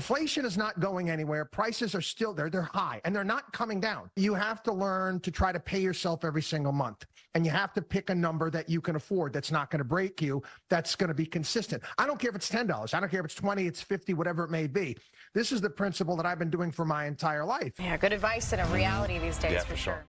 Inflation is not going anywhere. Prices are still there. They're high, and they're not coming down. You have to learn to try to pay yourself every single month, and you have to pick a number that you can afford that's not going to break you, that's going to be consistent. I don't care if it's $10. I don't care if it's 20, it's 50, whatever it may be. This is the principle that I've been doing for my entire life. Yeah, good advice and a reality these days, for sure.